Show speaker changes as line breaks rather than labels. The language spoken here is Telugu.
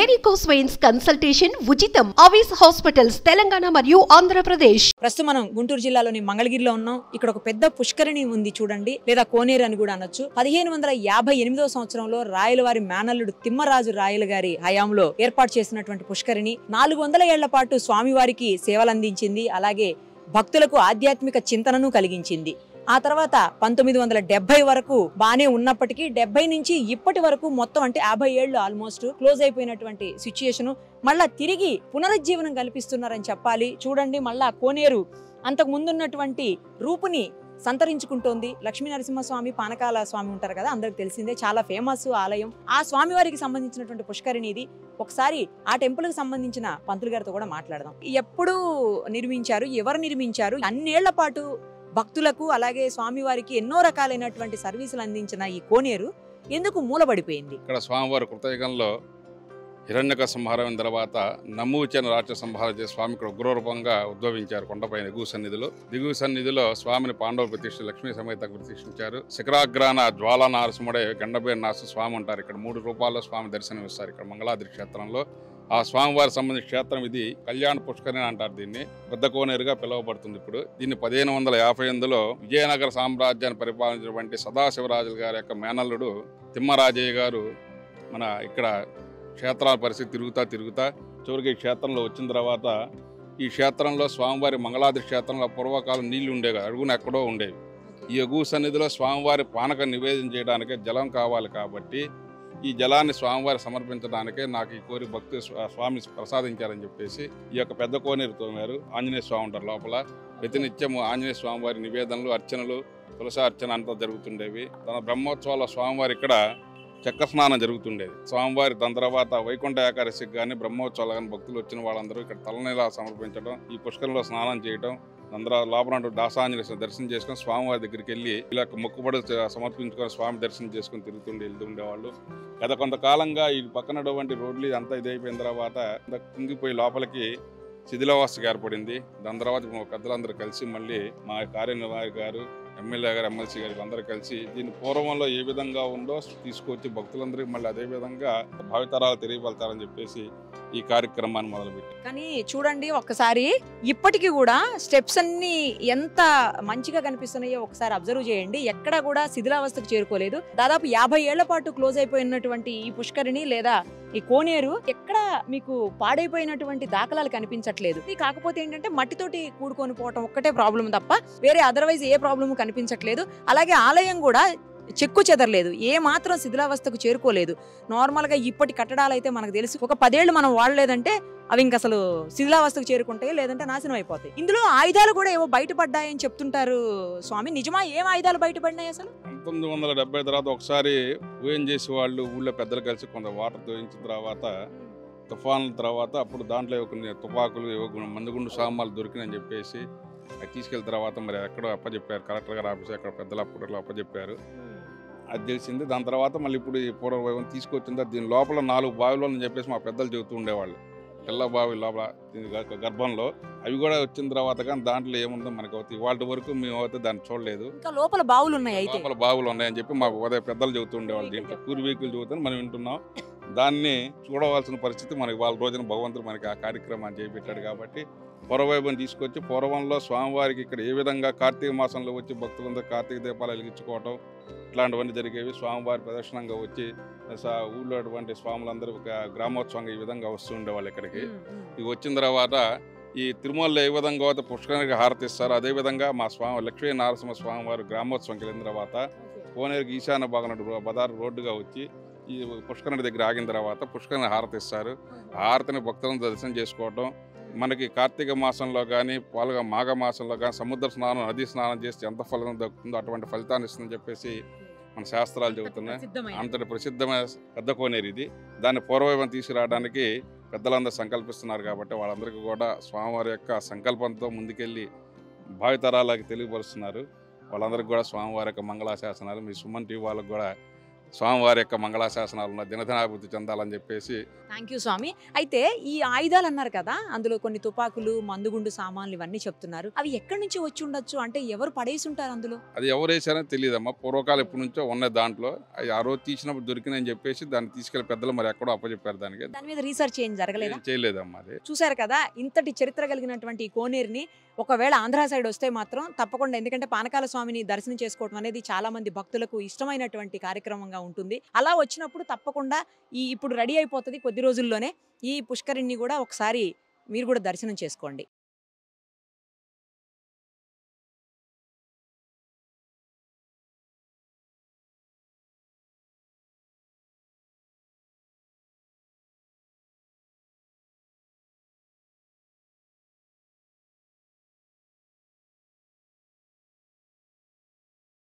వెరికోస్ వెయిన్స్ కన్సల్టేషన్ ఉచితం. అవిస్ హాస్పిటల్స్ తెలంగాణ మరియు ఆంధ్రప్రదేశ్.
ప్రస్తుతం మనం గుంటూరు జిల్లాలోని మంగళగిరిలో ఉన్నాం. ఇక్కడ ఒక పెద్ద పుష్కరిణి ఉంది చూడండి, లేదా కోనేరు అని కూడా అనొచ్చు. 1558వ సంవత్సరంలో రాయలవారి మేనల్లుడు తిమ్మరాజు రాయల గారి హయాంలో ఏర్పాటు చేసినటువంటి పుష్కరిణి 400 ఏళ్ల పాటు స్వామివారికి సేవలు అందించింది. అలాగే భక్తులకు ఆధ్యాత్మిక చింతనను కలిగించింది. ఆ తర్వాత 1970 వరకు బానే ఉన్నప్పటికీ 70 నుంచి ఇప్పటి వరకు మొత్తం అంటే 50 ఏళ్లు ఆల్మోస్ట్ క్లోజ్ అయిపోయినటువంటి సిచ్యుయేషన్ మళ్ళా తిరిగి పునరుజ్జీవనం కల్పిస్తున్నారని చెప్పాలి. చూడండి, మళ్ళా కోనేరు అంతకు ముందున్నటువంటి రూపుని సంతరించుకుంటోంది. లక్ష్మీ నరసింహ స్వామి, పానకాల స్వామి ఉంటారు కదా, అందరికి తెలిసిందే, చాలా ఫేమస్ ఆలయం. ఆ స్వామి వారికి సంబంధించినటువంటి పుష్కరిణి ఇది. ఒకసారి ఆ టెంపుల్ కి సంబంధించిన పంతులు గారితో కూడా మాట్లాడదాం. ఎప్పుడు నిర్మించారు, ఎవరు నిర్మించారు, అన్నేళ్ల పాటు భక్తులకు అలాగే స్వామివారికి ఎన్నో రకాలైనటువంటి సర్వీసులు అందించిన ఈ కోనేరు ఎందుకు మూలబడిపోయింది?
ఇక్కడ స్వామివారి కృతయుగంలో హిరణ్యక సంహారం తర్వాత నమ్మూచన రాక్షస సంహారం చేసి స్వామి ఇక్కడ ఉగ్రరూపంగా ఉద్భవించారు. కొండపైన దిగువ సన్నిధిలో స్వామిని పాండవ ప్రతిష్ఠ లక్ష్మీ సమేత ప్రతిష్ఠించారు. శిఖరాగ్రాన జ్వాలా నారసింహుడే గండబేరు నాసు స్వామి ఉంటారు. ఇక్కడ 3 రూపాల్లో స్వామి దర్శనం ఇస్తారు. ఇక్కడ మంగళాద్రి క్షేత్రంలో ఆ స్వామివారికి సంబంధించిన క్షేత్రం ఇది. కళ్యాణ పుష్కరిణి అంటారు దీన్ని. పెద్ద కోనేరుగా పిలువబడుతుంది. ఇప్పుడు దీన్ని 1558లో విజయనగర సామ్రాజ్యాన్ని పరిపాలించినటువంటి సదాశివరాజుల గారి యొక్క మేనల్లుడు తిమ్మరాజయ్య గారు మన ఇక్కడ క్షేత్రాల పరిస్థితి తిరుగుతా చివరికి ఈ క్షేత్రంలో వచ్చిన తర్వాత ఈ క్షేత్రంలో స్వామివారి మంగళాద్రి క్షేత్రంలో పూర్వకాలం నీళ్లు ఉండేవి, అడుగున ఎక్కడో ఉండేవి. ఈ ఎగువ సన్నిధిలో స్వామివారి పానక నివేదన చేయడానికి జలం కావాలి కాబట్టి ఈ జలాన్ని స్వామివారి సమర్పించడానికే నాకు ఈ కోరి భక్తి స్వామి ప్రసాదించారని చెప్పేసి ఈ యొక్క పెద్ద కోనేరు తోమారు. ఆంజనేయ స్వామి ఉంటారు లోపల. ప్రతినిత్యము ఆంజనేయ స్వామివారి నివేదనలు, అర్చనలు, తులసి అర్చన అంతా జరుగుతుండేవి. తన బ్రహ్మోత్సవాల స్వామివారి ఇక్కడ చక్ర స్నానం జరుగుతుండేది. స్వామివారి దాని తర్వాత వైకుంఠ ఏకాదశికి కానీ బ్రహ్మోత్సవాలు కానీ భక్తులు వచ్చిన వాళ్ళందరూ ఇక్కడ తలనీలా సమర్పించడం, ఈ పుష్కరంలో స్నానం చేయడం, అందరూ లోపల దాసాంజలి దర్శనం చేసుకుని స్వామివారి దగ్గరికి వెళ్ళి ఇలా మొక్కుబడి సమర్పించుకొని స్వామి దర్శనం చేసుకుని వెళ్తుండేవాళ్ళు. గత కొంతకాలంగా ఈ పక్కనటువంటి రోడ్లు అంతా ఇదైపోయిన తర్వాత కుంగిపోయి లోపలికి శిథిలావస్థకు ఏర్పడింది. దాని తర్వాత మా పెద్దలందరూ కలిసి మళ్ళీ మా కార్యనిర్వాహక గారు, ఎమ్మెల్యే గారు, ఎమ్మెల్సీ గారు అందరూ కలిసి దీన్ని పూర్వంలో ఏ విధంగా ఉందో తీసుకొచ్చి భక్తులందరికీ మళ్ళీ అదే విధంగా భావితరాలు తెలియపడతారని చెప్పేసి ఈ కార్యక్రమాన్ని మొదలుపెట్టి.
కానీ చూడండి, ఒక్కసారి ఇప్పటికీ కూడా స్టెప్స్ అన్ని ఎంత మంచిగా కనిపిస్తున్నాయో ఒకసారి అబ్జర్వ్ చేయండి. ఎక్కడ కూడా శిథిలావస్థకు చేరుకోలేదు. దాదాపు 50 ఏళ్ల పాటు క్లోజ్ అయిపోయినటువంటి ఈ పుష్కరిణి లేదా ఈ కోనేరు ఎక్కడ మీకు పాడైపోయినటువంటి దాఖలాలు కనిపించట్లేదు. కాకపోతే ఏంటంటే మట్టితోటి కూడుకొని పోవటం ఒక్కటే ప్రాబ్లం తప్ప వేరే అదర్వైజ్ ఏ ప్రాబ్లమ్ కనిపించట్లేదు. అలాగే ఆలయం కూడా చెక్కు చెదరలేదు, ఏ మాత్రం శిథిలావస్థకు చేరుకోలేదు. నార్మల్ గా ఇప్పటి కట్టడాలు అయితే మనకు తెలుసు ఒక 10 ఏళ్ళు మనం వాడలేదంటే అవి ఇంక అసలు శిథిలావస్థకు చేరుకుంటాయి, లేదంటే నాశనం అయిపోతాయి. ఇందులో ఆయుధాలు కూడా ఏవో బయటపడ్డాయని చెప్తుంటారు స్వామి, నిజమా? ఏం ఆయుధాలు బయటపడినాయి అసలు?
1970 తర్వాత ఒకసారి ఊయం చేసి వాళ్ళు ఊళ్ళో పెద్దలు కలిసి కొంత వాటర్ తోయించిన తర్వాత తుఫాన్ల తర్వాత అప్పుడు దాంట్లో కొన్ని తుపాకులు, మందుగుండు సామాన్లు దొరికినాయని చెప్పేసి అది తీసుకెళ్ళిన తర్వాత మరి ఎక్కడో అప్పచెప్పారు. కలెక్టర్ గారు ఆఫీస్ ఎక్కడ పెద్దల అప్పట్లో అప్పచెప్పారు. అది తెలిసింది. దాని తర్వాత మళ్ళీ ఇప్పుడు ఈ పూర్వవైభవం తీసుకొచ్చిందా దీని లోపల 4 బావిలో అని చెప్పేసి మా పెద్దలు చెబుతూ ఉండేవాళ్ళు. పిల్ల బావి లోపల గర్భంలో అవి కూడా వచ్చిన తర్వాత కానీ దాంట్లో ఏముందో మనకు అవుతుంది. ఇవాళ వరకు మేము అయితే దాన్ని చూడలేదు.
లోపల బావులు ఉన్నాయి,
లోపల బావులు ఉన్నాయని చెప్పి మాకు ఉదయం పెద్దలు చెబుతూ ఉండేవాళ్ళు. దీంట్లో పూర్వీకులు చెబుతాను మనం వింటున్నాం. దాన్ని చూడవలసిన పరిస్థితి మనకి వాళ్ళ రోజున భగవంతుడు మనకి ఆ కార్యక్రమాన్ని చేపెట్టాడు కాబట్టి పూర్వవైభవం తీసుకొచ్చి పూర్వంలో స్వామివారికి ఇక్కడ ఏ విధంగా కార్తీక మాసంలో వచ్చి భక్తులందరూ కార్తీక దీపాలు వెలిగించుకోవటం ఇట్లాంటివన్నీ జరిగేవి. స్వామివారి ప్రదర్శనంగా వచ్చి ఊళ్ళో అటువంటి స్వాములందరూ గ్రామోత్సవంగా ఈ విధంగా వస్తూ ఉండేవాళ్ళు ఇక్కడికి. ఇవి వచ్చిన తర్వాత ఈ తిరుమలలో ఏ విధంగా అయితే పుష్కరానికి హారతిస్తారు అదేవిధంగా మా స్వామి లక్ష్మీ నరసింహ స్వామి వారు గ్రామోత్సవంకి వెళ్ళిన తర్వాత కోనేరుకి ఈశాన్య భాగం బదారు రోడ్డుగా వచ్చి ఈ పుష్కరుని దగ్గర ఆగిన తర్వాత పుష్కరుని హారతిస్తారు. హారతిని భక్తులను దర్శనం చేసుకోవటం, మనకి కార్తీక మాసంలో కానీ మాఘ మాసంలో కానీ సముద్ర స్నానం, నదీ స్నానం చేస్తే ఎంత ఫలితం దక్కుతుందో అటువంటి ఫలితాన్ని ఇస్తుందని చెప్పేసి మన శాస్త్రాలు చెబుతున్నాయి. అంతటి ప్రసిద్ధమైన పెద్ద కోనేరు ఇది. దాన్ని పూర్వవైభవం తీసుకురావడానికి పెద్దలందరూ సంకల్పిస్తున్నారు కాబట్టి వాళ్ళందరికీ కూడా స్వామివారి యొక్క సంకల్పంతో ముందుకెళ్ళి భావితరాలకి తెలియపరుస్తున్నారు. వాళ్ళందరికీ కూడా స్వామివారి యొక్క మంగళాశాసనాలు మీ సుమన్ టీవీ వాళ్ళకు కూడా స్వామివారి యొక్క మంగళాశాసనాలు ఉన్న దినదినాభివృద్ధి చెందాలని చెప్పేసి.
థ్యాంక్ యూ స్వామి. అయితే ఈ ఆయుధాలు అన్నారు కదా, అందులో కొన్ని తుపాకులు, మందుగుండు సామాన్లు ఇవన్నీ చెప్తున్నారు. అవి ఎక్కడి నుంచి వచ్చి ఉండొచ్చు? అంటే ఎవరు పడేసి ఉంటారు అందులో?
అది ఎవరు వేసారో తెలియదమ్మా. పూర్వకాలం ఎప్పటి నుంచో ఉన్నాయి దాంట్లో. అవి ఆ రోజు తీసినప్పుడు దొరికినాయని చెప్పేసి దాన్ని తీసుకెళ్లి పెద్దలు మరి ఎక్కడో అప్పచెప్పారు.
దాని మీద రీసెర్చ్ ఏం జరగలేదా?
చేయలేదమ్మా. అది
చూసారు కదా, ఇంతటి చరిత్ర కలిగినటువంటి ఈ కోనేరుని ఒకవేళ ఆంధ్ర సైడ్ వస్తే మాత్రం తప్పకుండా, ఎందుకంటే పానకాల స్వామిని దర్శనం చేసుకోవడం అనేది చాలా మంది భక్తులకు ఇష్టమైనటువంటి కార్యక్రమంగా ఉంటుంది. అలా వచ్చినప్పుడు తప్పకుండా ఇప్పుడు రెడీ అయిపోతుంది కొద్ది రోజుల్లోనే. ఈ పుష్కరిణిని కూడా ఒకసారి మీరు కూడా దర్శనం చేసుకోండి.